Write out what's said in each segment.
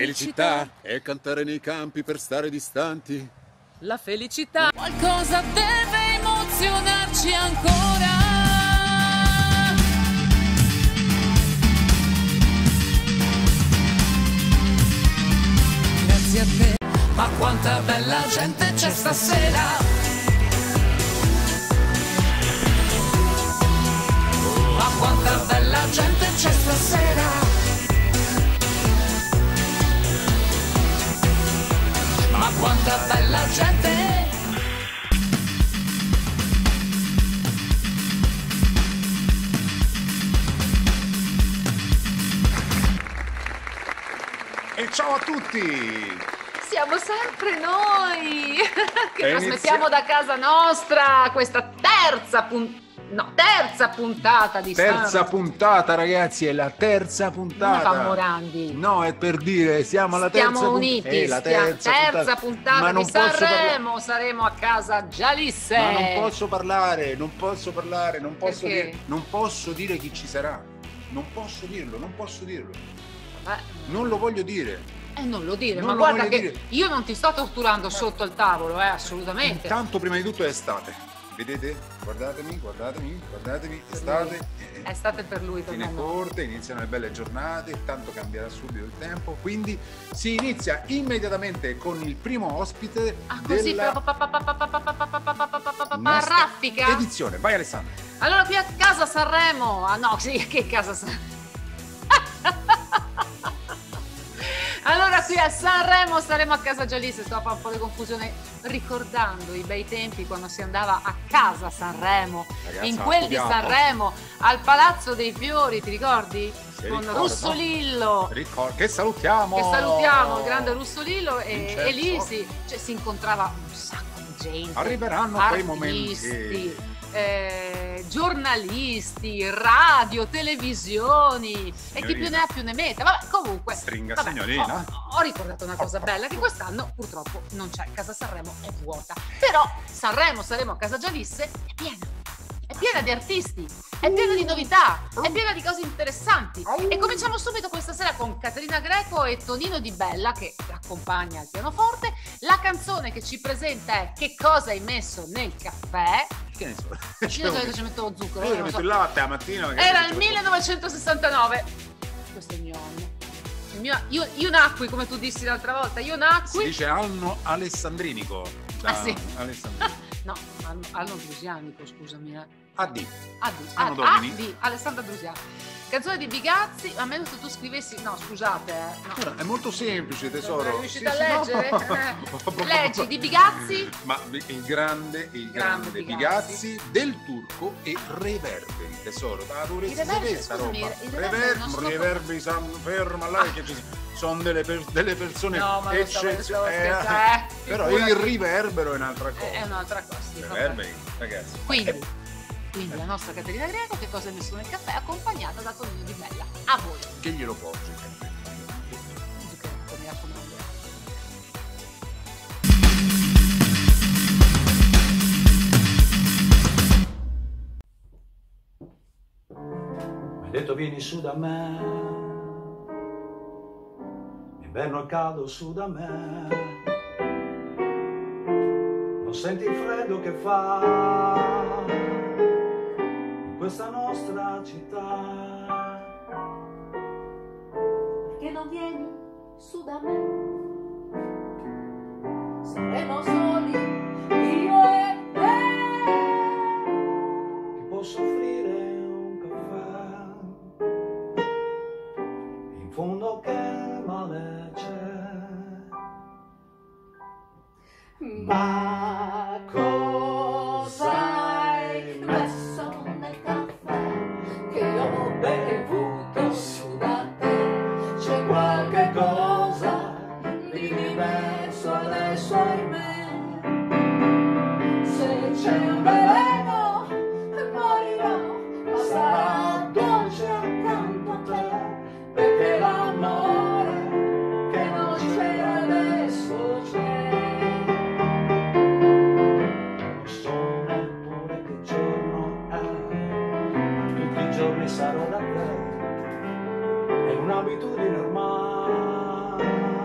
felicità è cantare nei campi per stare distanti. La felicità. Qualcosa deve emozionarci ancora. Grazie a te. Ma quanta bella gente c'è stasera. Ma quanta bella gente c'è stasera. Ma quanta bella gente. E ciao a tutti! Siamo sempre noi che trasmettiamo da casa nostra questa terza puntata di Terza puntata, ragazzi, è la terza puntata. Non Morandi. No, è per dire, siamo alla terza Stiamo uniti, la terza puntata di Sanremo, saremo a casa Gialisse. Ma non posso parlare, non posso Perché? non posso dire chi ci sarà. Non posso dirlo. Non lo voglio dire. Non lo dire, Non ma lo guarda voglio che dire. io non ti sto torturando sotto il tavolo, assolutamente. Intanto, prima di tutto è estate. Vedete? Guardatemi, estate. È estate per lui, per Fine me no. corte, iniziano le belle giornate, tanto cambierà subito il tempo, quindi si inizia immediatamente con il primo ospite Così della nostra raffica. edizione. Vai Alessandra. Allora qui a casa Sanremo, che casa Sanremo? Allora qui a Sanremo staremo a casa Gialisse, sto a fare un po' di confusione ricordando i bei tempi quando si andava a casa Sanremo, Ragazza, in quel di Sanremo, al Palazzo dei Fiori, ti ricordi? Con ricordo. Russolillo. Che salutiamo! Il grande Russolillo e Vincenzo. Elisi, cioè si incontrava un sacco di gente. Arriveranno quei momenti. Giornalisti, radio, televisioni e chi più ne ha più ne metta. Vabbè, comunque Stringa, signorina. ho ricordato una cosa bella, che quest'anno purtroppo non c'è, casa Sanremo è vuota, però Sanremo saremo a casa Gialisse è piena di artisti, è piena di novità, è piena di cose interessanti. E cominciamo subito questa sera con Caterina Greco e Tonino Di Bella che accompagna al pianoforte. La canzone che ci presenta è Che cosa hai messo nel caffè? Che ne so? Io di solito ci metto lo zucchero. Io non ci lo metto so. il latte la mattina. Era il 1969. Questo è il mio anno. Io nacqui, come tu dissi l'altra volta, io nacqui. Si dice anno alessandrinico. Sì. Alessandrinico. No, anno drusianico, scusami. AD. Anno Domini. Alessandra Drusiani. Canzone di Bigazzi, a meno che tu scrivessi. No, scusate. No. Allora, è molto semplice, tesoro. Non riuscite a leggere? Leggi di Bigazzi. Ma il grande Bigazzi del Turco e Reverberi, tesoro. La dovresti sapere sta roba. Reverberi, ferma là che ci sono delle persone eccezionali. Però il riverbero è un'altra cosa. È un'altra cosa. Sì, Reverberi, ragazzi. Quindi la nostra Caterina Greco, che cosa hai messo nel caffè, accompagnata da Tonino Di Bella. A voi. Che glielo porge il caffè? Mi raccomando. Mi hai detto vieni su da me, inverno è caldo su da me, non senti il freddo che fa in questa nostra città. Perché non vieni su da me? Saremo soli, io e te. Ti posso offrire un caffè, in fondo che male c'è. Ma cosa hai messo nel caffè che ho bevuto su da te? C'è qualche cosa di diverso adesso in me. Se c'è un veleno morirò, ma sarà dolce accanto a te, perché l'amore che non c'era adesso c'è. Sarò da te, è un'abitudine ormai.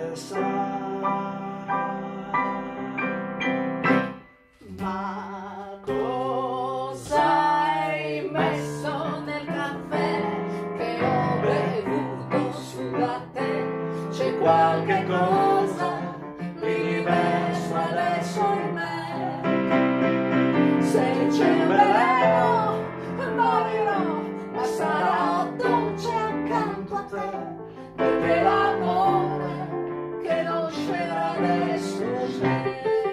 Ma cosa hai messo nel caffè che ho bevuto su da te? C'è qualche cosa di diverso adesso in me. Se c'è un veleno morirò, ma sarò dolce accanto a te, perché l'amore che non c'era adesso c'è.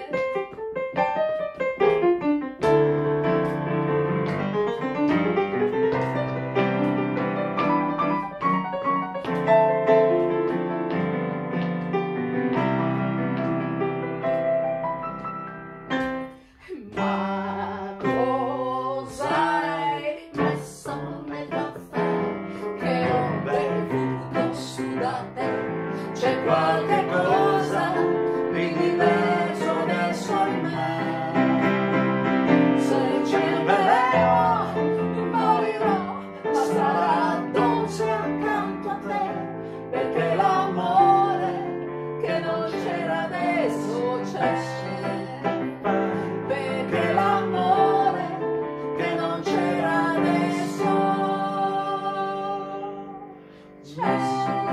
Ma cosa hai messo nel caffè che ho bevuto su da te? C'è qualche cosa di diverso adesso in me. Se c'è un veleno morirò, ma sarà dolce accanto a te, perché l'amore che non c'era adesso c'è. Perché l'amore che non c'era adesso c'è.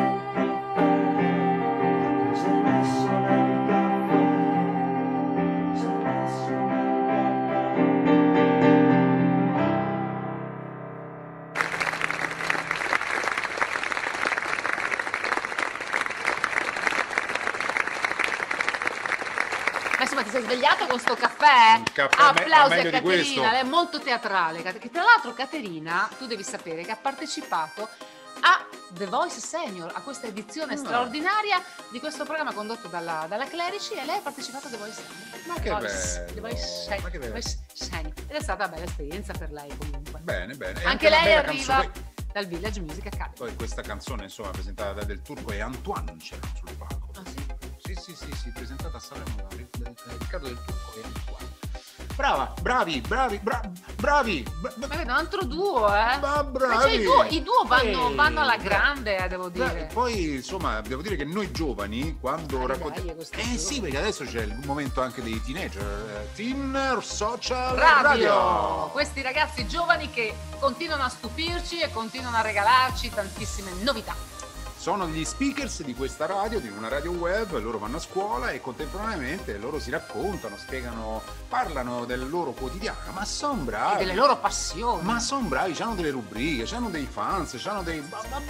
Ma insomma, ti sei svegliato con sto caffè? Un caffè Applausi a meglio di questo. Caterina, lei è molto teatrale. Che tra l'altro Caterina, tu devi sapere che ha partecipato a The Voice Senior, a questa edizione straordinaria di questo programma condotto dalla Clerici, e lei ha partecipato a The Voice Senior. Ma che The Voice bello, ma che bello. Voice Senior. Ed è stata una bella esperienza per lei comunque. Bene, bene. E Anche una lei bella arriva canzone. dal Village Music Academy. Poi questa canzone, insomma, presentata da Del Turco e Antoine c'era sul palco. Ah, sì? Sì, presentata a Sanremo da Riccardo Del Turco e Antoine. Brava, bravi. Ma vedi, un altro duo, eh? Ma bravi. Cioè, i duo vanno alla grande, devo dire. Poi, insomma, devo dire che noi giovani, quando raccontiamo... questo sì, perché adesso c'è il momento anche dei teenager. Teen Social Radio! Questi ragazzi giovani che continuano a stupirci e continuano a regalarci tantissime novità. Sono gli speakers di questa radio, di una radio web, loro vanno a scuola e contemporaneamente loro si raccontano, spiegano, parlano del loro quotidiano, ma sono bravi. E delle loro passioni. Ma sono bravi, hanno delle rubriche, hanno dei fans, hanno dei...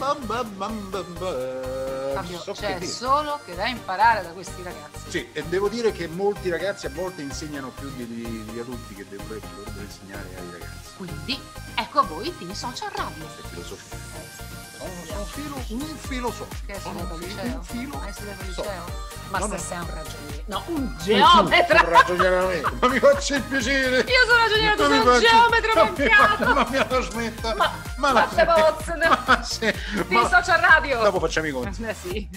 Fabio, c'è solo che da imparare da questi ragazzi. Sì, e devo dire che molti ragazzi a volte insegnano più di adulti che dovrebbero insegnare ai ragazzi. Quindi, ecco a voi Teen Social Radio. È filosofia. Sono un filosofico. Che hai Sono studiato al liceo? un filo. Hai studiato al so. liceo? Ma No, stai no. sempre ragioniere. No, un geometra! Un ragionamento. Ma mi faccia il piacere. Io sono ragioniere, tu Ma sei mi un faccia- geometra ma mi mancato! fa- Ma mi la smetta. Ma la fatte bozze! Ma sì, Teen ma- Social Radio! Dopo facciamo i conti. Sì.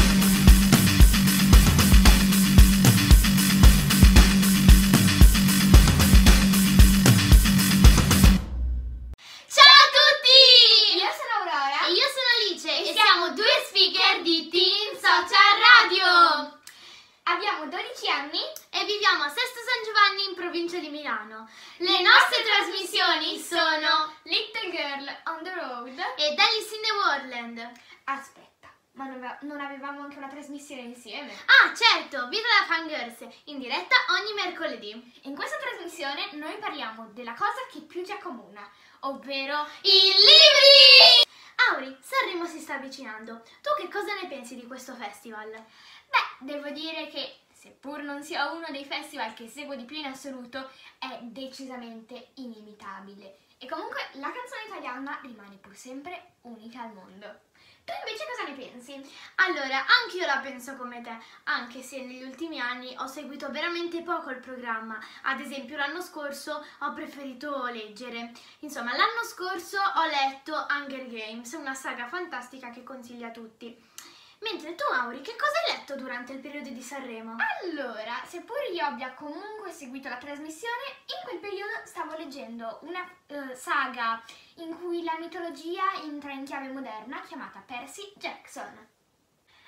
Ciao a tutti! Io sono Aurora. E io sono Alice. E siamo due speaker di Teen Social Radio. Abbiamo 12 anni e viviamo a Sesto San Giovanni in provincia di Milano. Le nostre trasmissioni sono Little Girl on the Road e Alice in the Wonderland. Aspetta, ma non avevamo anche una trasmissione insieme? Ah, certo! Vita da Fangirls, in diretta ogni mercoledì. In questa trasmissione noi parliamo della cosa che più ci accomuna, ovvero i libri! Auri, Sanremo si sta avvicinando. Tu che cosa ne pensi di questo festival? Beh, devo dire che, seppur non sia uno dei festival che seguo di più in assoluto, è decisamente inimitabile. E comunque la canzone italiana rimane pur sempre unica al mondo. Tu invece cosa ne pensi? Allora, anch'io la penso come te, anche se negli ultimi anni ho seguito veramente poco il programma. Ad esempio l'anno scorso ho preferito leggere. Insomma, l'anno scorso ho letto Hunger Games, una saga fantastica che consiglio a tutti. Mentre tu, Auri, che cosa hai letto durante il periodo di Sanremo? Allora, seppur io abbia comunque seguito la trasmissione, in quel periodo stavo leggendo una saga in cui la mitologia entra in chiave moderna chiamata Percy Jackson.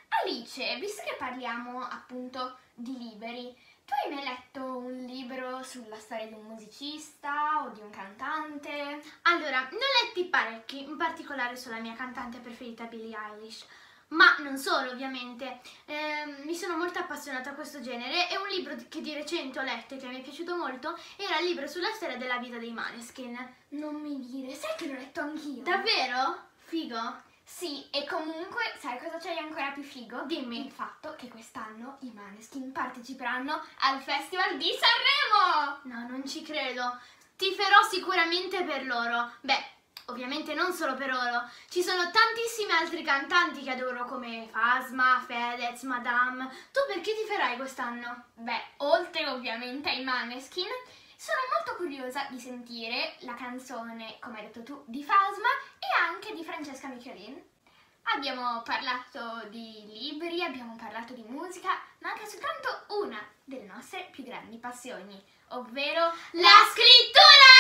Alice, visto che parliamo appunto di libri, tu hai mai letto un libro sulla storia di un musicista o di un cantante? Allora, ne ho letti parecchi, in particolare sulla mia cantante preferita Billie Eilish. Ma non solo, ovviamente. Mi sono molto appassionata a questo genere e un libro che di recente ho letto e che mi è piaciuto molto era il libro sulla storia della vita dei Maneskin. Non mi dire, sai che l'ho letto anch'io? Davvero? Figo? Sì, e comunque, sai cosa c'è ancora più figo? Dimmi. Il fatto che quest'anno i Maneskin parteciperanno al Festival di Sanremo! No, non ci credo. Tiferò sicuramente per loro. Beh, ovviamente non solo per loro. Ci sono tantissimi altri cantanti che adoro come Fasma, Fedez, Madame. Tu per chi tiferai quest'anno? Beh, oltre ovviamente ai Maneskin, sono molto curiosa di sentire la canzone, come hai detto tu, di Fasma e anche di Francesca Michelin. Abbiamo parlato di libri, abbiamo parlato di musica, manca soltanto una delle nostre più grandi passioni, ovvero la scrittura!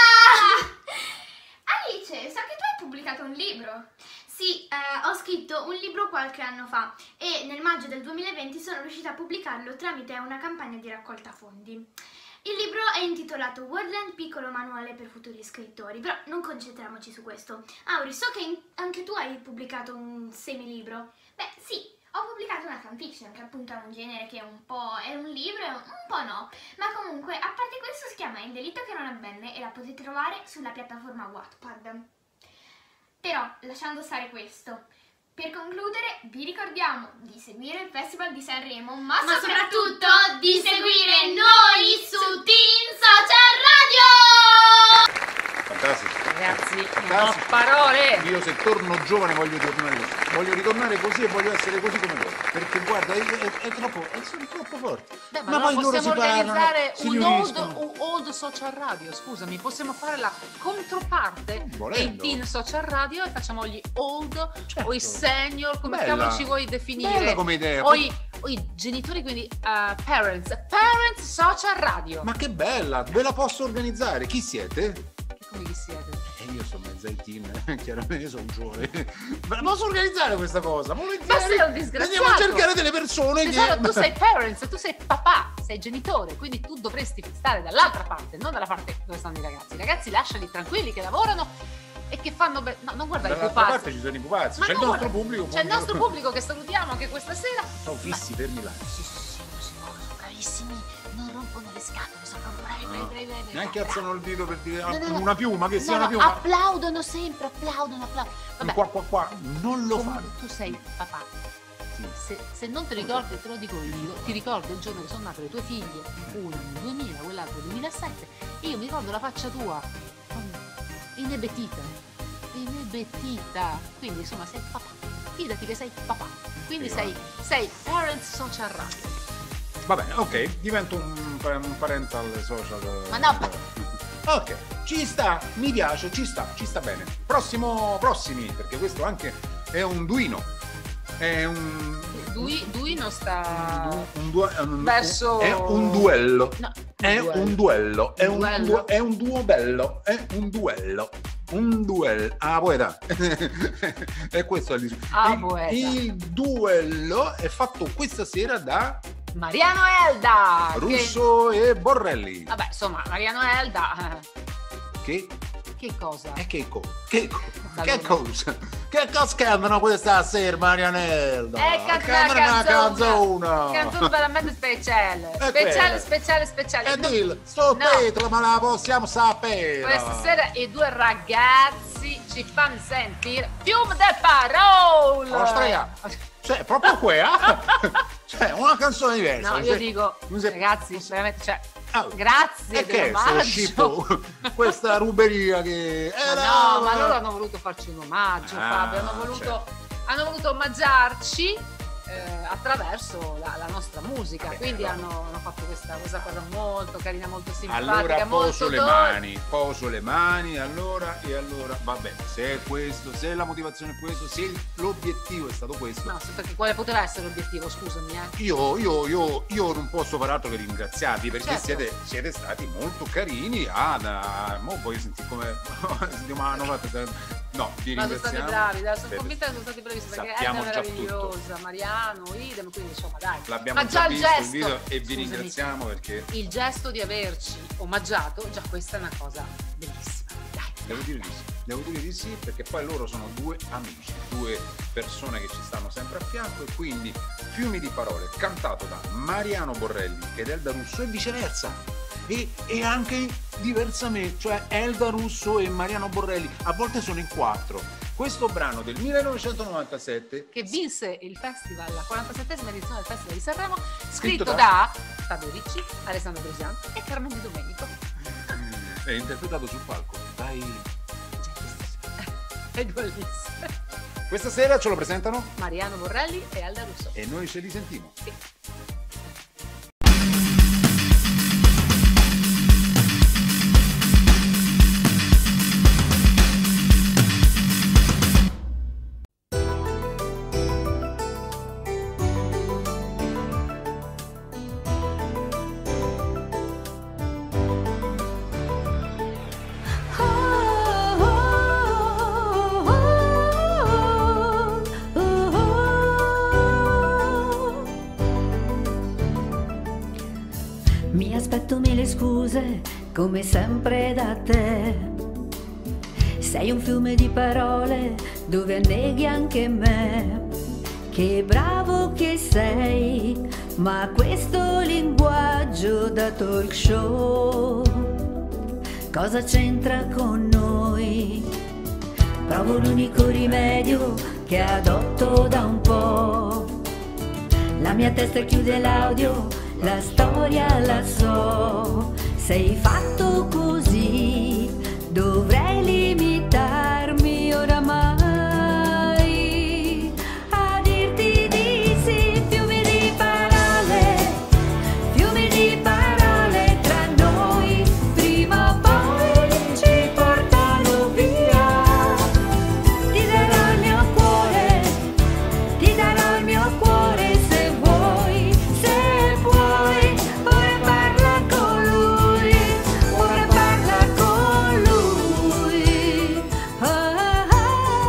Alice, so che tu hai pubblicato un libro. Sì, ho scritto un libro qualche anno fa e nel maggio del 2020 sono riuscita a pubblicarlo tramite una campagna di raccolta fondi. Il libro è intitolato Wordland, piccolo manuale per futuri scrittori, però non concentriamoci su questo. Auri, so che anche tu hai pubblicato un semilibro. Beh, sì, ho pubblicato una fanfiction, che appunto è un genere che un po' è un libro e un po' no. Ma comunque, a parte questo, si chiama Il delitto che non avvenne e la potete trovare sulla piattaforma Wattpad. Però, lasciando stare questo, per concludere vi ricordiamo di seguire il Festival di Sanremo, ma soprattutto di seguire noi su Teen Social Radio! Fantastico. Ragazzi, non Fantastico. ho parole! Io se torno giovane voglio tornare lì. Voglio ritornare così e voglio essere così come loro. Perché guarda, sono troppo forti. Beh, ma poi loro possiamo si parlano, organizzare si un riuniscono. old social radio, scusami, possiamo fare la controparte dei Volendo. teen social radio e facciamo gli old Certo. o i senior, come Bella. cavolo ci vuoi definire? Bella come idea. O i genitori, quindi parents social radio. Ma che bella, ve la posso organizzare. Chi siete? Come chi siete? Io sono mezza in team, chiaramente sono giovane. Me la posso organizzare questa cosa? Ma sei un disgraziato. Andiamo a cercare delle persone Tesoro, che... tu sei parents, tu sei papà, sei genitore, quindi tu dovresti stare dall'altra parte, non dalla parte dove stanno i ragazzi. I ragazzi lasciali tranquilli che lavorano e che fanno no, non guardare i Dall'altra pupazzi. parte ci sono i pupazzi, Ma c'è il no, nostro pubblico. C'è il nostro pubblico che salutiamo anche questa sera. Sono fissi, fermi là. Sì, sono bravissimi, non rompono le scatole, sono proprio bravi. Neanche alzano il dito per dire No. una piuma, che sia una piuma. Applaudono sempre, applaudono. Vabbè, Qua, non lo comunque fanno. tu sei papà. Sì. Se non ti ricordi, te lo dico io, ti ricordo il giorno che sono nate le tue figlie, una nel 2000, quell'altra nel 2007, e io mi ricordo la faccia tua inebetita, quindi insomma sei papà, fidati che sei papà, quindi sei Parents Social Radio. Va bene, ok, divento un parental social. Ma no. Ok, ci sta, mi piace, ci sta bene. Prossimi, perché questo anche è un duino. È un Duino sta verso è un duello. No, È un duello, è un duo bello, è un duello. Un duello. Ah, poeta. E questo è il discorso. Poeta. Il duello è fatto questa sera da Mariano Elda. Russo e Borrelli. Vabbè, insomma, Mariano Elda. Che cosa? Che cosa? Che cosa cantano questa sera, Marianella? Cantano una canzone. Canzone veramente speciale. Speciale. E dillo, sto titolo, ma la possiamo sapere. Questa sera i due ragazzi ci fanno sentire fiume de parole. Cioè, proprio qua, cioè, una canzone diversa. No, io dico, ragazzi, veramente, cioè, grazie dell'omaggio. Questa ruberia che no, ma loro hanno voluto farci un omaggio, Fabio, hanno voluto omaggiarci attraverso la nostra musica. Vabbè, quindi hanno fatto questa cosa molto carina, molto simpatica. Allora poso le mani, allora va bene, se è questo, se la motivazione è questo, se l'obiettivo è stato questo. No, perché quale poteva essere l'obiettivo, scusami. Io non posso far altro che ringraziarvi, perché siete stati molto carini. Voglio sentire come sentiamo No, vi Ma sono stati bravi, dai, sono Per- convinta che sono stati bravissimi perché sappiamo Edna è già meravigliosa, Mariano, idem, quindi insomma dai. L'abbiamo Ma già il visto il gesto, video e vi scusami, ringraziamo perché il gesto di averci omaggiato, già questa è una cosa bellissima. Dai. devo dire di sì perché poi loro sono due amici, due persone che ci stanno sempre a fianco e quindi Fiumi di parole cantato da Mariano Borrelli ed Elda Russo e viceversa e anche diversamente, cioè Elda Russo e Mariano Borrelli a volte sono in 4. Questo brano del 1997 Che vinse il festival, la 47esima edizione del Festival di Sanremo, scritto da- da Fabio Ricci, Alessandro Bresian e Carmen Di Domenico. è interpretato sul palco dai E due Alice. questa sera ce lo presentano Mariano Borrelli e Elda Russo. e noi ce li sentiamo. Sì. Mi aspetto mille scuse, come sempre da te. Sei un fiume di parole dove anneghi anche me. Che bravo che sei, ma questo linguaggio da talk show cosa c'entra con noi? Provo l'unico rimedio che adotto da un po'. La mia testa chiude l'audio, la storia la so. Sei fatto così, dovrei limitarmi oramai a dirti di sì. Fiumi di parole tra noi, prima o poi ci portano via. Ti darò il mio cuore, ti darò il mio cuore se vuoi, se puoi. Ora parla con lui, ora parla con lui. Ah, ah,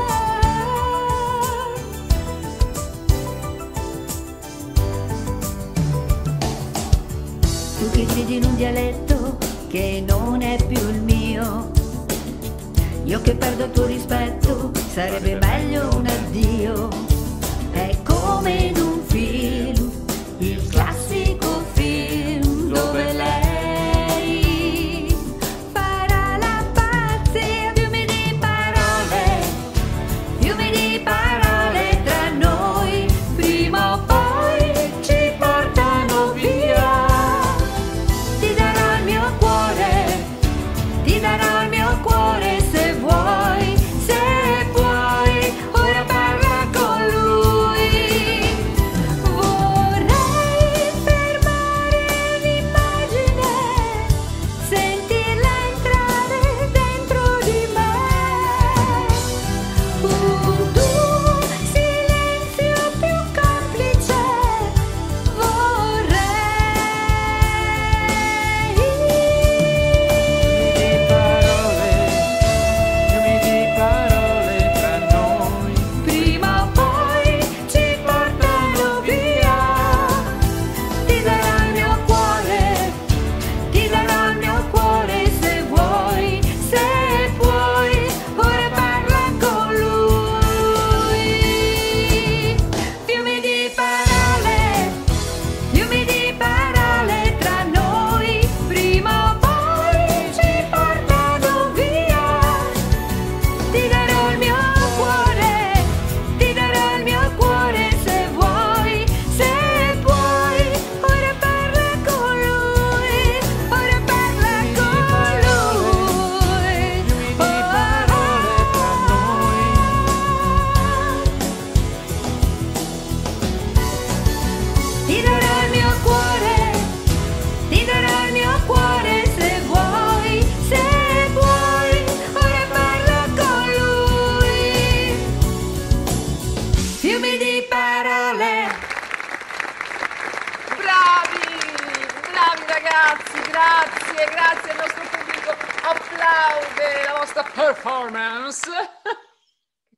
Tu che gridi in un dialetto che non è più il mio, io che perdo il tuo rispetto, sarebbe meglio un addio. È come in un film, il classico film dove lei farà la pazzia. Fiumi di parole tra noi, prima o poi ci portano via. Ti darò il mio cuore, ti darò il mio cuore se vuoi, se puoi. Ora parla con lui. Vorrei fermare l'immagine, sentirla entrare dentro di me. Un tuo silenzio più complice vorrei. Prima o poi ci portano via. Ti darò il mio cuore, ti darò il mio cuore se vuoi, se puoi. Ora parla con lui. Fiumi di parole tra noi, prima o poi ci portano via. Ti darò il mio cuore, ti darò il mio cuore se vuoi, se puoi. Ora parla con lui, ora parla con lui. Ti darò il mio cuore, ti darò il mio cuore se vuoi, se puoi. Ora parla con lui. Fiumi di parole. Bravi ragazzi, grazie al nostro pubblico, applaude la vostra performance.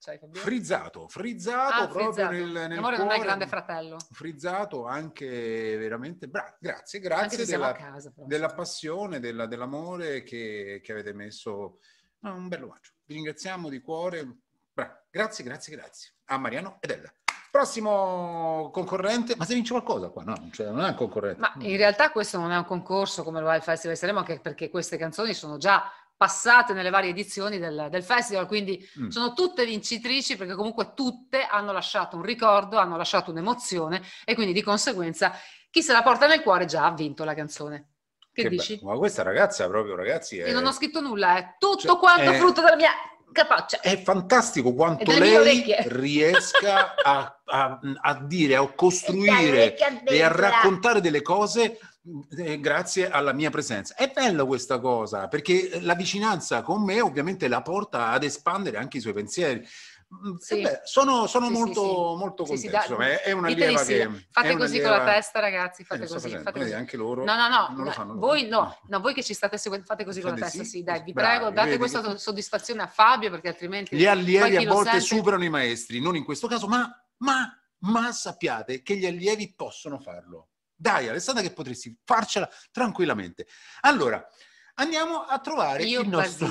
c'hai, Fabio? Frizzato proprio frizzato. nel L'amore cuore. non è il grande fratello. Frizzato anche veramente bravo. Grazie Anche se siamo a casa, però, della passione, dell'amore che avete messo. No, un bello omaggio. Vi ringraziamo di cuore. Grazie a Mariano ed Ella. Prossimo concorrente, ma se vince qualcosa qua? No, cioè non è un concorrente. Ma in realtà questo non è un concorso come lo è il Festival di Sanremo, anche perché queste canzoni sono già passate nelle varie edizioni del festival, quindi sono tutte vincitrici, perché comunque tutte hanno lasciato un ricordo, hanno lasciato un'emozione, e quindi di conseguenza chi se la porta nel cuore già ha vinto la canzone. Che dici? Ma questa ragazza proprio, ragazzi, Io non ho scritto nulla, è tutto quanto frutto della mia capaccia. È fantastico quanto lei riesca a dire, a costruire e a raccontare delle cose grazie alla mia presenza. È bella questa cosa, perché la vicinanza con me ovviamente la porta ad espandere anche i suoi pensieri. Sì. Sono molto contento. Insomma, è una lieva che fate così con la testa, ragazzi, fate così, fate così. Anche loro non lo fanno. Voi voi che ci state seguendo, fate così con la testa, sì, dai, vi prego, date questa soddisfazione a Fabio, perché altrimenti gli allievi a volte superano i maestri, non in questo caso, ma sappiate che gli allievi possono farlo. Dai, Alessandra, che potresti farcela tranquillamente. Allora, andiamo a trovare il nostro...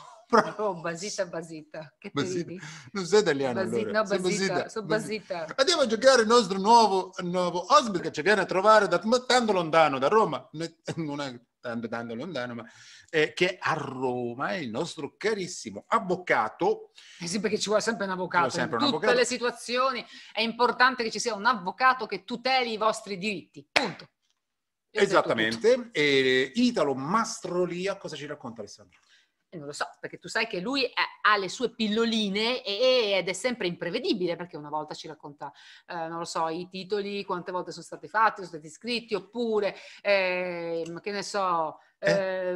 Basita, che ti ridi? Non sei italiano, allora. No, Basita, sono Basita. Andiamo a giocare il nostro nuovo ospite che ci viene a trovare da tanto lontano, da Roma, non è tanto lontano, ma che è a Roma, è il nostro carissimo avvocato. Sì, perché ci vuole sempre un avvocato. In tutte le situazioni è importante che ci sia un avvocato che tuteli i vostri diritti, punto. Esattamente. E Italo Mastrolia, cosa ci racconta, Alessandro? Non lo so, perché tu sai che lui ha le sue pilloline ed è sempre imprevedibile, perché una volta ci racconta, non lo so, i titoli, quante volte sono stati fatti, sono stati scritti, oppure, che ne so, cioè,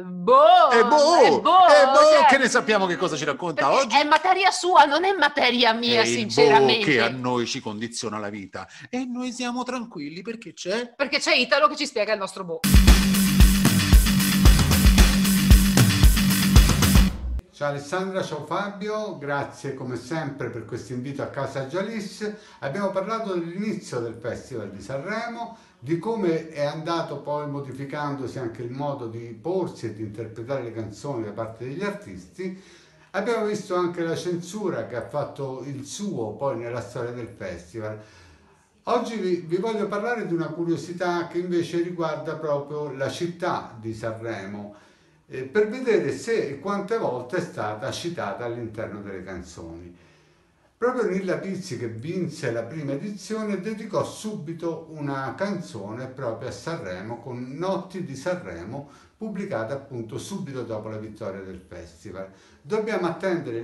che ne sappiamo che cosa ci racconta oggi? È materia sua, non è materia mia, sinceramente. Che a noi ci condiziona la vita, e noi siamo tranquilli perché c'è Italo che ci spiega il nostro Ciao Alessandra, ciao Fabio, grazie come sempre per questo invito a Casa Jalis. Abbiamo parlato dell'inizio del Festival di Sanremo, di come è andato poi modificandosi anche il modo di porsi e di interpretare le canzoni da parte degli artisti. Abbiamo visto anche la censura che ha fatto il suo poi nella storia del festival. Oggi vi voglio parlare di una curiosità che invece riguarda proprio la città di Sanremo, per vedere se e quante volte è stata citata all'interno delle canzoni. Proprio Nilla Pizzi, che vinse la prima edizione, dedicò subito una canzone proprio a Sanremo, con Notti di Sanremo, pubblicata appunto subito dopo la vittoria del festival. Dobbiamo attendere il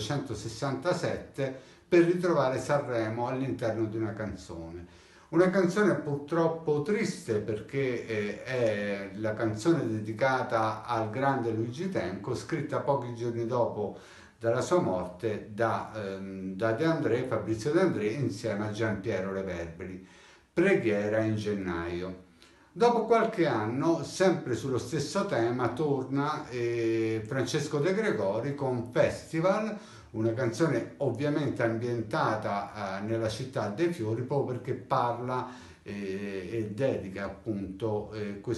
1967 per ritrovare Sanremo all'interno di una canzone. Una canzone purtroppo triste, perché è la canzone dedicata al grande Luigi Tenco, scritta pochi giorni dopo dalla sua morte da Fabrizio De André insieme a Giampiero Reverberi. Preghiera in gennaio. Dopo qualche anno, sempre sullo stesso tema, torna Francesco De Gregori con Festival, una canzone ovviamente ambientata nella città dei fiori, proprio perché parla e dedica appunto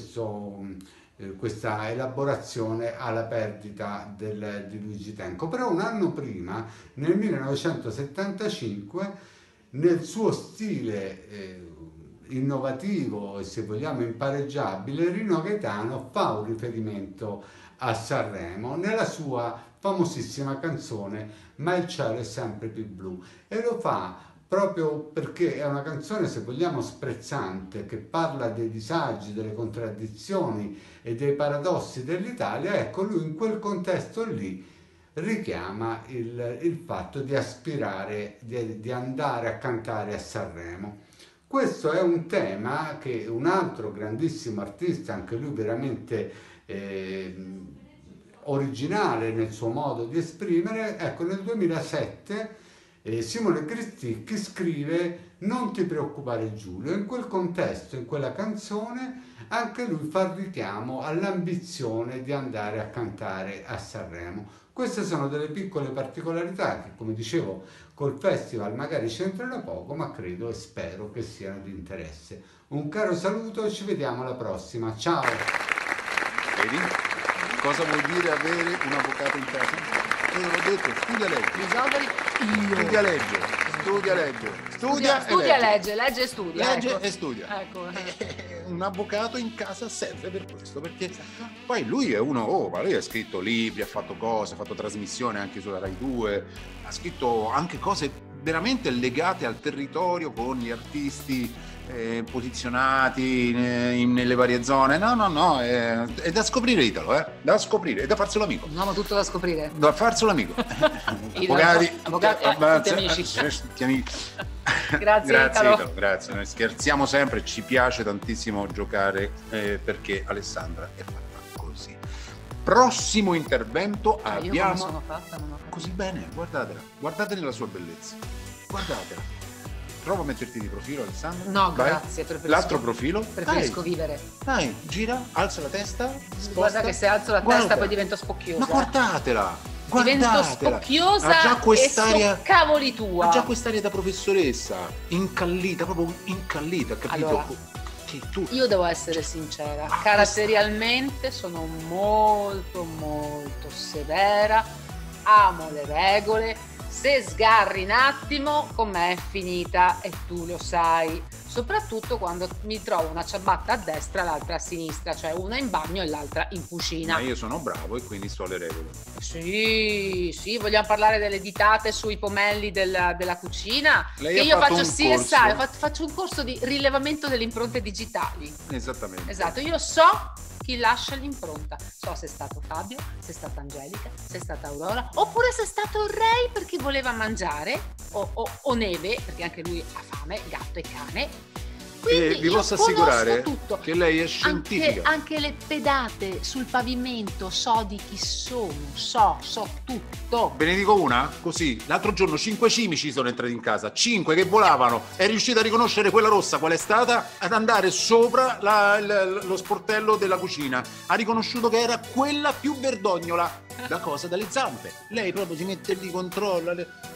questa elaborazione alla perdita di Luigi Tenco. Però un anno prima, nel 1975, nel suo stile innovativo e, se vogliamo, impareggiabile, Rino Gaetano fa un riferimento a Sanremo nella sua famosissima canzone Ma il cielo è sempre più blu, e lo fa proprio perché è una canzone, se vogliamo, sprezzante, che parla dei disagi, delle contraddizioni e dei paradossi dell'Italia. Ecco, lui in quel contesto lì richiama il fatto di aspirare, di andare a cantare a Sanremo. Questo è un tema che un altro grandissimo artista, anche lui veramente originale nel suo modo di esprimere, ecco, nel 2007 Simone Cristicchi scrive Non ti preoccupare Giulio. In quel contesto, in quella canzone, anche lui fa richiamo all'ambizione di andare a cantare a Sanremo. Queste sono delle piccole particolarità che, come dicevo, col festival magari c'entrano poco, ma credo e spero che siano di interesse. Un caro saluto e ci vediamo alla prossima. Ciao! Vedi? Cosa vuol dire avere un avvocato in casa? Io l'ho detto, studia legge. Risolvere Studia legge. Studia legge. Studia legge e studia. Legge ecco. e studia. Ecco. Un avvocato in casa serve per questo, perché poi lui è uno, ma lui ha scritto libri, ha fatto cose, ha fatto trasmissioni anche sulla Rai 2, ha scritto anche cose veramente legate al territorio con gli artisti posizionati nelle varie zone. No, è da scoprire Italo, da scoprire, è da farselo amico. Un uomo tutto da scoprire. Da farselo amico. Avvocati, amici. Grazie Italo. Grazie, noi scherziamo sempre, ci piace tantissimo giocare perché Alessandra è fatta così. Prossimo intervento Io abbiamo... come sono fatta, non ho capito. Così bene, guardatela, guardate la sua bellezza, guardatela. Prova a metterti di profilo, Alessandra. No, Vai. grazie, preferisco. L'altro profilo. Preferisco vivere. Dai, gira, alza la testa, sposta. Guarda che se alzo la testa poi divento spocchiosa. Ma guardatela! Divento spocchiosa ha già quest'aria, e so cavoli tua. Ha già quest'aria da professoressa, incallita, proprio incallita, capito? Allora, che tu... Io devo essere sincera, caratterialmente sono molto severa, amo le regole. Se sgarri un attimo, con me è finita e tu lo sai, soprattutto quando mi trovo una ciabatta a destra e l'altra a sinistra, cioè una in bagno e l'altra in cucina. Ma io sono bravo e quindi so le regole. Sì, vogliamo parlare delle ditate sui pomelli della cucina? Lei che ha io fatto faccio un CSI, corso. faccio un corso di rilevamento delle impronte digitali. Esattamente. Esatto, io so chi lascia l'impronta. So se è stato Fabio, se è stata Angelica, se è stata Aurora, oppure se è stato il Ray perché voleva mangiare, o Neve, perché anche lui ha fame, gatto e cane. Quindi vi posso assicurare tutto. che lei è scientifica. Anche le pedate sul pavimento, so di chi sono, so tutto. Ve ne dico una, così. L'altro giorno 5 cimici sono entrati in casa, 5 che volavano. È riuscita a riconoscere quella rossa qual è stata? Ad andare sopra lo sportello della cucina. Ha riconosciuto che era quella più verdognola. La cosa dalle zampe. Lei proprio si mette lì, controlla.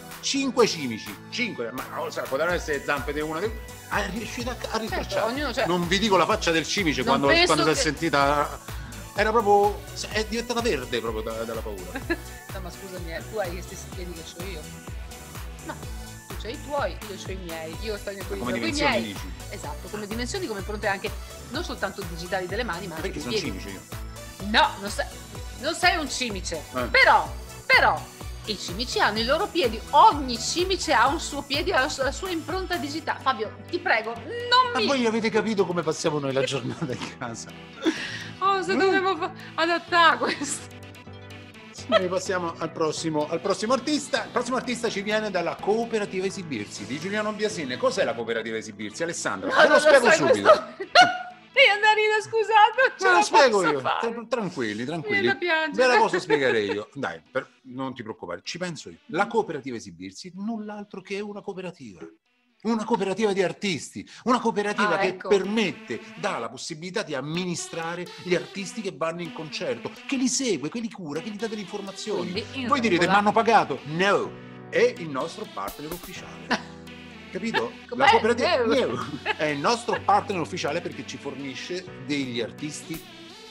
5 cimici, 5, ma potevano essere le zampe di una. È riuscita a rintracciare. Certo, non vi dico la faccia del cimice quando si è sentita. Era proprio. È diventata verde proprio dalla paura. No, ma scusami, tu hai gli stessi piedi che ho io? No, tu c'hai i tuoi, io c'ho i miei. Io sto in equilibrio. Come dimensioni dici? Esatto, come dimensioni, come impronte anche non soltanto digitali delle mani, ma anche perché dei sono piedi. cimici io? No, non sei un cimice. Però i cimici hanno i loro piedi, ogni cimice ha un suo piede, ha la sua impronta digitale. Fabio, ti prego, non mi... Ma voi avete capito come passiamo noi la giornata in casa? Oh, se dovevo adattare questo. Noi passiamo al prossimo artista. Il prossimo artista ci viene dalla Cooperativa Esibirsi di Giuliano Biasine. Cos'è la Cooperativa Esibirsi, Alessandra? Te lo spiego subito. Andarina, scusate, lo spiego io. Tranquilli. Ve la posso spiegare io. Dai, non ti preoccupare, ci penso io. La Cooperativa Esibirsi null'altro che una cooperativa. Una cooperativa di artisti, una cooperativa che permette, dà la possibilità di amministrare gli artisti che vanno in concerto, che li segue, che li cura, che gli dà delle informazioni. Voi direte, ma hanno pagato? No, è il nostro partner ufficiale. Capito? La cooperativa è il nostro partner ufficiale perché ci fornisce degli artisti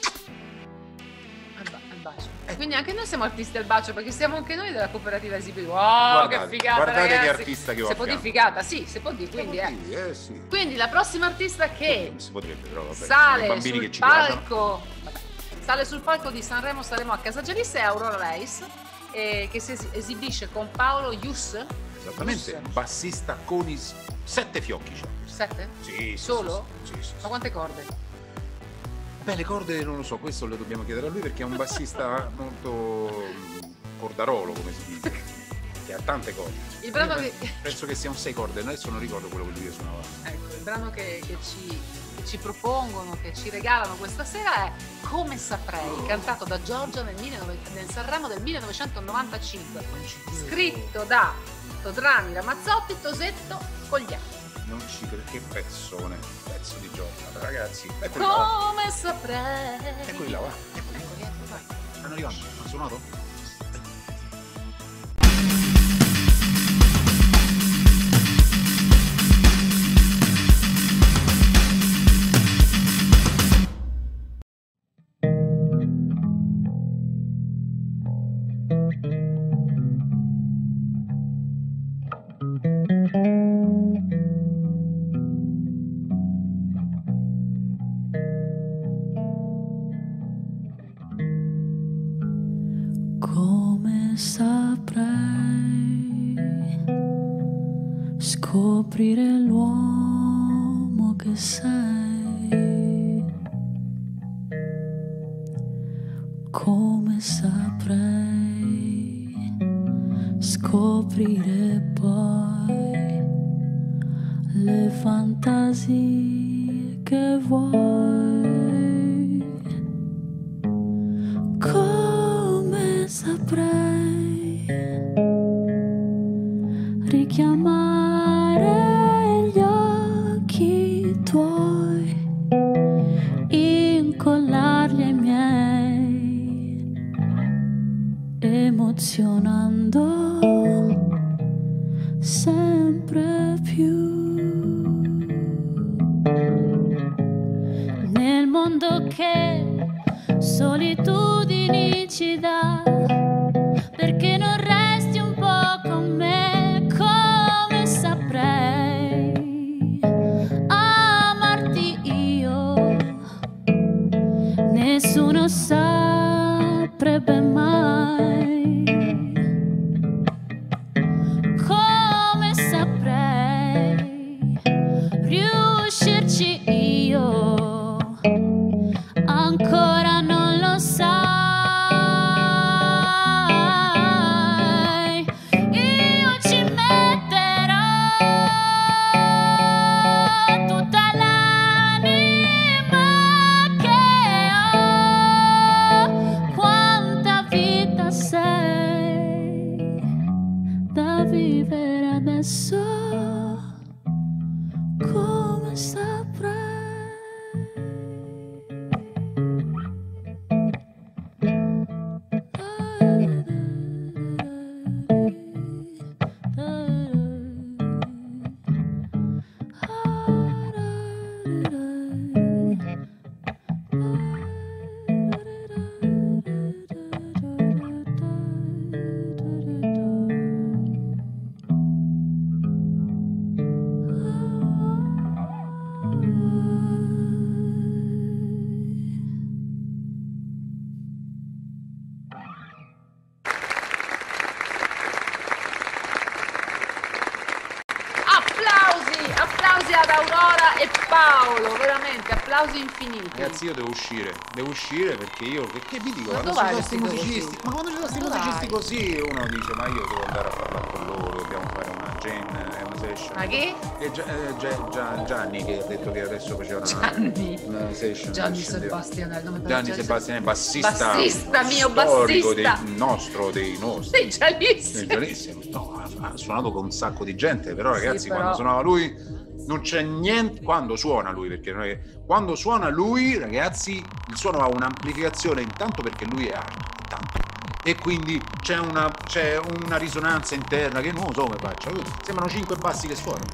al bacio. Quindi anche noi siamo artisti al bacio perché siamo anche noi della cooperativa Esibirsi. Wow, che figata, guardate ragazzi. che artista che ho. Si può dire figata, sì, si può dire, quindi sì. Quindi la prossima artista che non si potrebbe, però vabbè, sale bambini sul che ci palco, sale sul palco di Sanremo a Casa Gelissa è Aurora Reis, che si esibisce con Paolo Ius. Esattamente, bassista con i 7 fiocchi. 7? Sì. Solo? Sì. Ma quante corde? Beh, le corde non lo so, questo lo dobbiamo chiedere a lui perché è un bassista molto cordarolo, come si dice, che ha tante corde. Il brano penso che sia un 6 corde, adesso non ricordo quello che lui suonava. Ecco, il brano che ci propongono, che ci regalano questa sera è Come saprei, cantato da Giorgia nel Sanremo del 1995, scritto da Todrani, Ramazzotti, Tosetto, Cogliani. Non ci credo, che pezzone, pezzo di Giorgia, ragazzi. Eccoli Come saprei. Eccoli là, va. Eccoli, vai. Stanno arrivando, hanno suonato? Come saprai scoprire l'uomo che sei? Come saprai scoprire poi le fantasie che vuoi? Come saprai richiamare gli occhi tuoi, incollarli ai miei, emozionando sempre più. Nel mondo che solitudini ci dà, perché non resti un po' con me? Come saprei amarti io? Nessuno saprebbe mai. Come saprei riuscirci io? Ancora non lo sai. Io ci metterò tutta l'anima che ho. Quanta vita sei da vivere adesso. Come saprai. Applausi ad Aurora e Paolo, veramente applausi infiniti. Ragazzi, io devo uscire perché io che vi dico, Ma quando dov'è ci sono sti vestito musicisti, così? ma quando ci sono sti Ma dov'è? musicisti così, uno dice ma io devo andare a parlare con loro, dobbiamo fare una jam, una session. Ma chi? E Gianni che ha detto che adesso faceva una session. Gianni Sebastian, il nome per Gianni Sebastian, bassista mio storico bassista. dei nostri. Sei giallissimo. Gianissimo. No, ha suonato con un sacco di gente, però ragazzi, però quando suonava lui non c'è niente. Quando suona lui, perché non è che quando suona lui, ragazzi, il suono ha un'amplificazione, intanto perché lui è arte, tanto, e quindi c'è una risonanza interna che non so come faccia. Sembrano 5 bassi che suonano.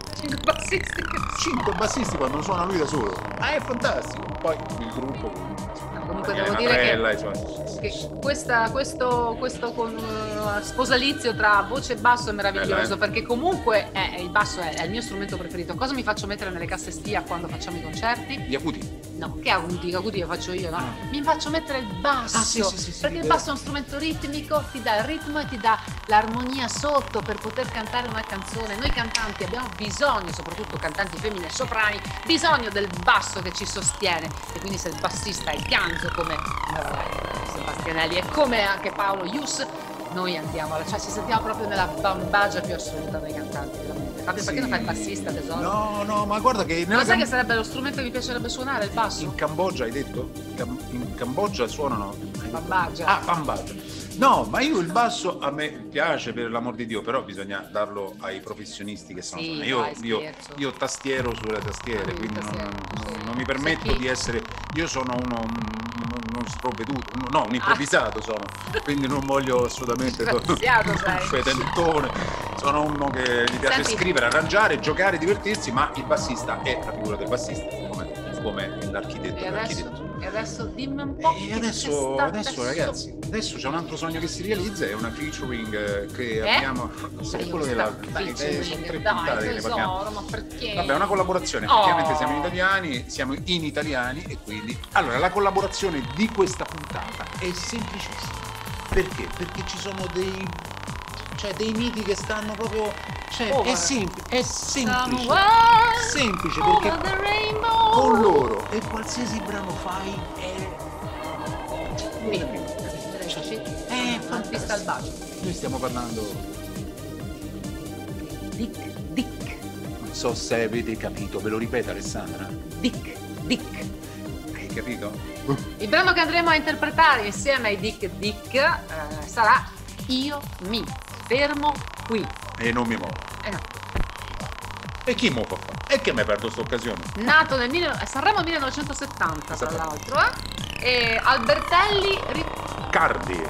5 bassisti quando suona lui da solo. Ah, è fantastico. Poi il gruppo Comunque devo dire che insomma, questo sposalizio tra voce e basso è meraviglioso, perché comunque il basso è il mio strumento preferito. Cosa mi faccio mettere nelle casse stia quando facciamo i concerti? Gli acuti. No, che acuti io faccio io, no? Mi faccio mettere il basso, sì, perché il basso è uno strumento ritmico, ti dà il ritmo e ti dà l'armonia sotto per poter cantare una canzone. Noi cantanti abbiamo bisogno, soprattutto cantanti femmine, soprani, bisogno del basso che ci sostiene, e quindi se il bassista è il ganzo come Sebastianelli e come anche Paolo Ius, noi andiamo, cioè ci sentiamo proprio nella bambagia più assoluta dei cantanti, veramente. Fabio, perché non fai il bassista, tesoro? No, ma guarda che Ma sai che sarebbe lo strumento che mi piacerebbe suonare, il basso? in Cambogia hai detto? In Cambogia suonano Bambagia. Ah, Bambagia. No, ma io il basso a me piace, per l'amor di Dio, però bisogna darlo ai professionisti che sanno Sì, suonare. dai, Io tastiero sulle tastiere, quindi non mi permetto Sai chi? di essere... Io sono uno sprovveduto, no, un improvvisato sono, quindi non voglio assolutamente Disgraziato, sai. fedentone. Sono uno che gli piace Senti. scrivere, arrangiare, giocare, divertirsi, ma il bassista è la figura del bassista, come l'architetto. E adesso dimmi un po' E che adesso, c'è adesso ragazzi, adesso c'è un altro sogno che si realizza, è una featuring che abbiamo. Sai quello della. Dai, sono 3 puntate che ne parliamo. Ma perché? Vabbè, una collaborazione, effettivamente siamo in italiani e quindi. Allora, la collaborazione di questa puntata è semplicissima. Perché? Perché ci sono dei miti che stanno proprio. È semplice perché con loro e qualsiasi brano fai è Pista al bacio. noi stiamo parlando, Dick. non so se avete capito, ve lo ripeto Alessandra? Dick. Hai capito? Il brano che andremo a interpretare insieme ai Dick sarà Io mi fermo qui. E non mi muovo. No. E chi mo può fare? E che mi perdo questa occasione? Nato nel Sanremo 1970, tra l'altro, e Albertelli Riccardi,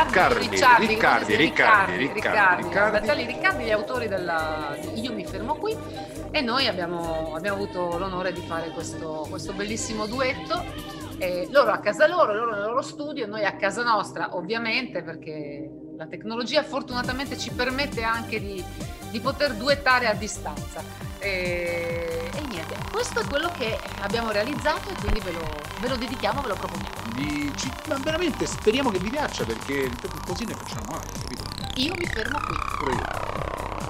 Albertelli Riccardi, gli autori di Io mi fermo qui, e noi abbiamo avuto l'onore di fare questo bellissimo duetto, loro a casa loro nel loro studio, noi a casa nostra ovviamente, perché la tecnologia fortunatamente ci permette anche di poter duettare a distanza, e niente, questo è quello che abbiamo realizzato e quindi ve lo dedichiamo, ve lo proponiamo. Ma veramente speriamo che vi piaccia, perché così ne facciamo altro, capito? Io mi fermo qui. Pure io.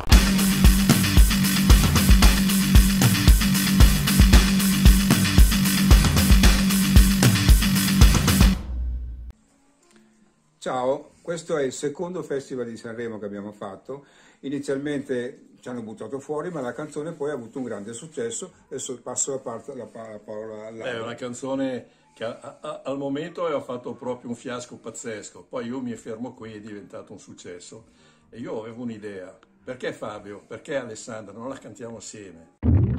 Ciao, questo è il secondo festival di Sanremo che abbiamo fatto. Inizialmente ci hanno buttato fuori, ma la canzone poi ha avuto un grande successo. Adesso passo la parola a Laura. È una canzone che al momento ha fatto proprio un fiasco pazzesco. Poi Io mi fermo qui è diventato un successo. E io avevo un'idea. Perché Fabio? Perché Alessandra? Non la cantiamo assieme?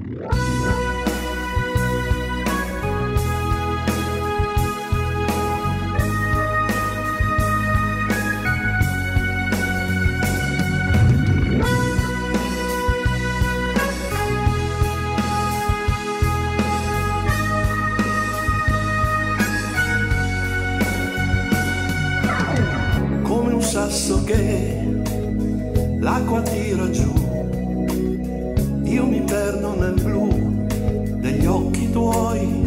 Sasso che l'acqua tira giù, io mi perdo nel blu degli occhi tuoi,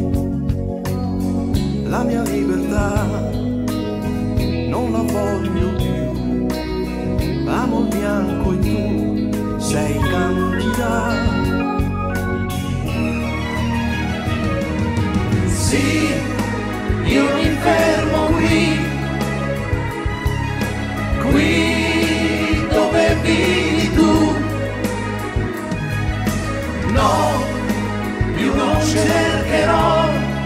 la mia libertà non la voglio più, amo il bianco e tu sei candida. Sì, io mi fermo qui dove vivi tu, no, più non cercherò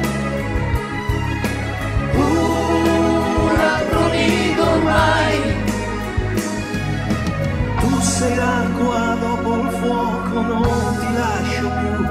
un altro nido ormai. Tu sei l'acqua dopo il fuoco, non ti lascio più.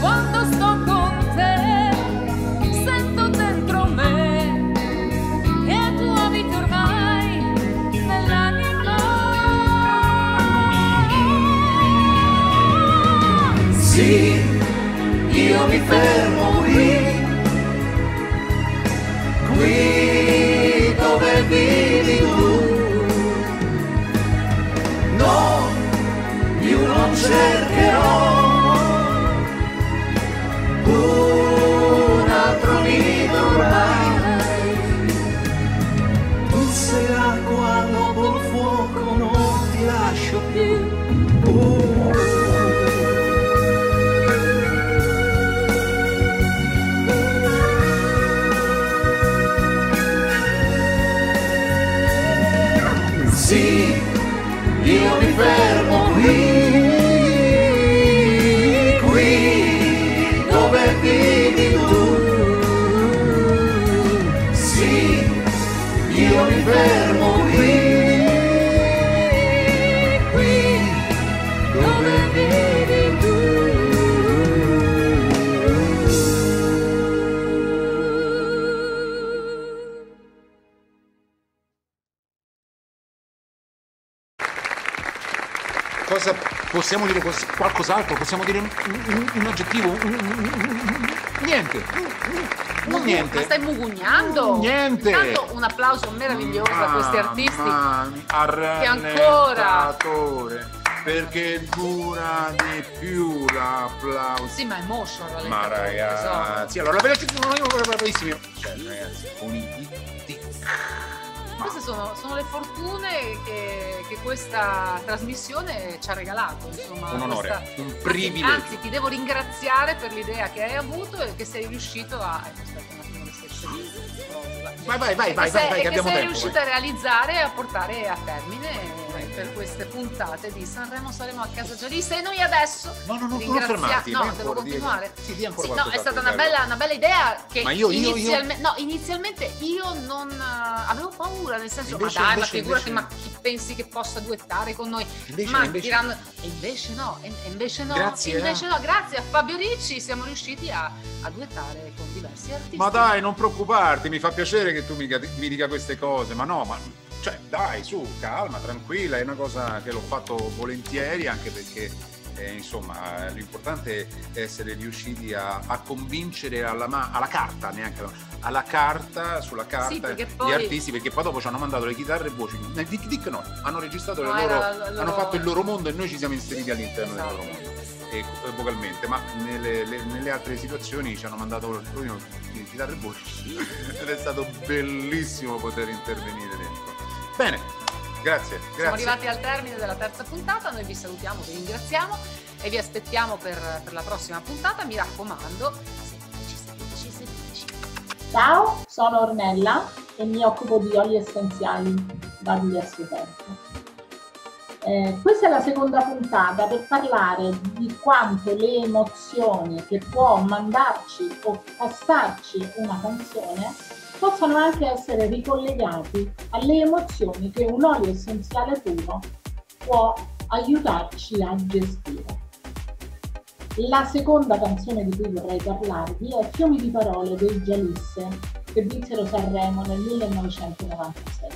Che Cosa possiamo dire? Qualcos'altro? Possiamo dire un aggettivo? Niente. Niente. Ma stai mugugnando? Niente. Intanto un applauso meraviglioso a questi artisti che ancora... Perché dura di più l'applauso. Sì, ma emotional. Ma ragazzi, allora bravissimi. Cioè, ragazzi, con i diritti. Queste sono le fortune che questa trasmissione ci ha regalato, insomma. Un onore, un privilegio. Anzi, ti devo ringraziare per l'idea che hai avuto e che sei riuscito a... aspetta un attimo che Vai, che abbiamo sei tempo. Riuscito a realizzare e a portare a termine per queste puntate di Sanremo Saremo a Casa Gialissa. E noi adesso non fermarti. No, devo continuare. Sì, ancora no, è stata una bella idea che ma inizialmente io non avevo paura, nel senso, ma figurati, ma chi pensi che possa duettare con noi? Diranno, e invece no. Grazie a Fabio Ricci siamo riusciti a duettare con diversi artisti. Ma dai, non preoccuparti, mi fa piacere che tu mi dica queste cose, cioè dai, su, calma, tranquilla, è una cosa che l'ho fatto volentieri, anche perché insomma l'importante è essere riusciti a convincere alla carta, sulla carta sì, gli artisti, perché poi dopo ci hanno mandato le chitarre e voci, hanno registrato hanno fatto il loro mondo e noi ci siamo inseriti all'interno del loro mondo vocalmente, ma nelle altre situazioni ci hanno mandato le chitarre e voci ed è stato bellissimo poter intervenire dentro. Bene, grazie. Siamo arrivati al termine della terza puntata, noi vi salutiamo, vi ringraziamo e vi aspettiamo per la prossima puntata. Mi raccomando, seguiteci. Ciao, sono Ornella e mi occupo di oli essenziali da diverso tempo. Questa è la seconda puntata per parlare di quanto le emozioni che può mandarci o passarci una canzone possono anche essere ricollegati alle emozioni che un olio essenziale puro può aiutarci a gestire. La seconda canzone di cui vorrei parlarvi è Fiumi di parole dei Gialisse, che vinsero Sanremo nel 1997.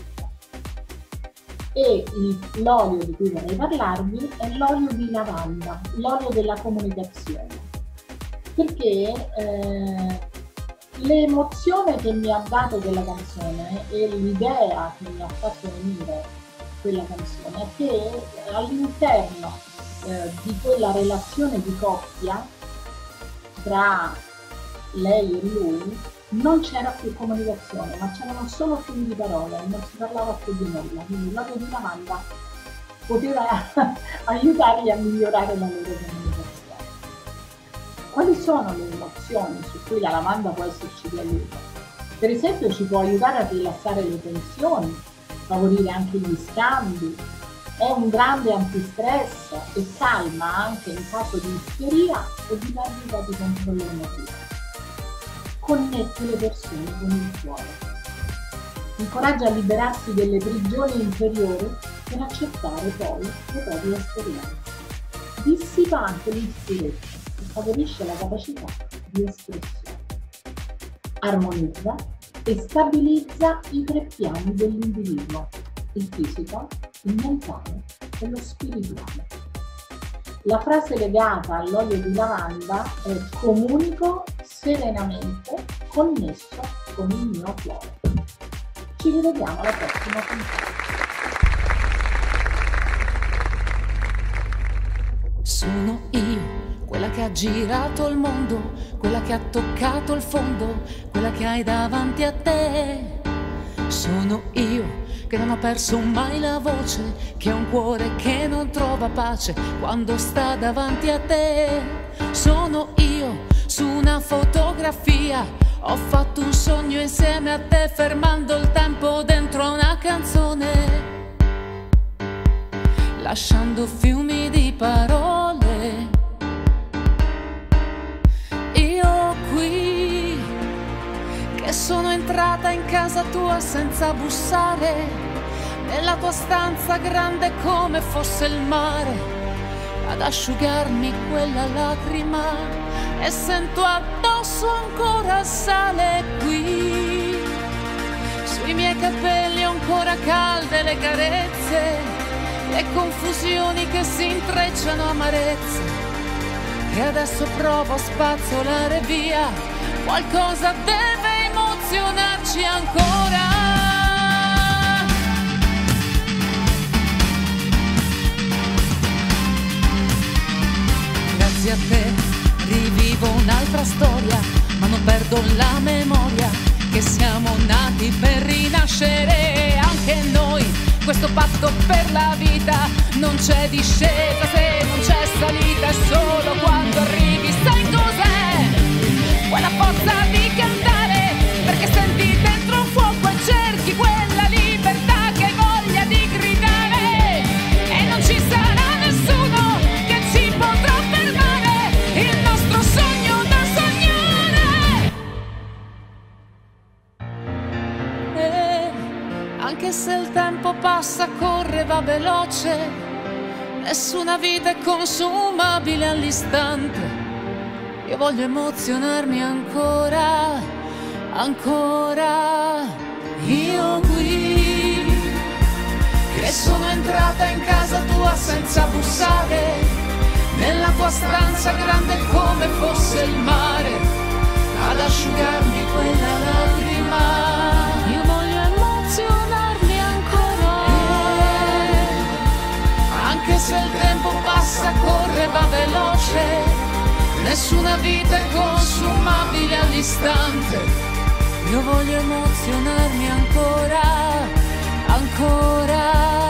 E l'olio di cui vorrei parlarvi è l'olio di lavanda, l'olio della comunicazione, perché l'emozione che mi ha dato quella canzone e l'idea che mi ha fatto venire quella canzone è che all'interno di quella relazione di coppia tra lei e lui non c'era più comunicazione, ma c'erano solo fiumi di parole, non si parlava più di nulla, quindi l'olio di lavanda poteva aiutarli a migliorare la loro comunicazione. Quali sono le emozioni su cui la lavanda può esserci di aiuto? Per esempio ci può aiutare a rilassare le tensioni, favorire anche gli scambi, è un grande antistress e calma anche in caso di isteria o di perdita di controllo emotivo. Connette le persone con il cuore. Incoraggia a liberarsi delle prigioni interiori per accettare poi le proprie esperienze. Dissipa anche l'insicurezza e favorisce la capacità di espressione. Armonizza e stabilizza i tre piani dell'individuo, il fisico, il mentale e lo spirituale. La frase legata all'olio di lavanda è: comunico serenamente, connesso con il mio cuore. Ci rivediamo alla prossima puntata. Sono io, quella che ha girato il mondo, quella che ha toccato il fondo, quella che hai davanti a te. Sono io, che non ha perso mai la voce, che ha un cuore che non trova pace quando sta davanti a te. Sono io, su una fotografia, ho fatto un sogno insieme a te, fermando il tempo dentro una canzone, lasciando fiumi di parole. Io qui, che sono entrata in casa tua senza bussare, nella tua stanza grande come fosse il mare, ad asciugarmi quella lacrima, e sento addosso ancora sale qui. Sui miei capelli ho ancora calde le carezze, le confusioni che si intrecciano, amarezza che adesso provo a spazzolare via. Qualcosa deve emozionarci ancora. Grazie a te rivivo un'altra storia, ma non perdo la memoria che siamo nati per rinascere anche noi. Questo patto per la vita non c'è discesa se non c'è salita, è solo quando arrivi. Sai cos'è? Quella forza di cantare, perché senti dentro un fuoco e cerchi quella libertà che hai voglia di gridare, e non ci sarà nessuno che ci potrà fermare il nostro sogno da sognare. Anche se il tempo passa, corre, va veloce, nessuna vita è consumabile all'istante. Io voglio emozionarmi ancora, ancora. Io qui, che sono entrata in casa tua senza bussare, nella tua stanza grande come fosse il mare, ad asciugarmi quella lacrima. Io voglio emozionarmi ancora, anche se il tempo passa, corre, va veloce, nessuna vita è consumabile all'istante. Io voglio emozionarmi ancora, ancora.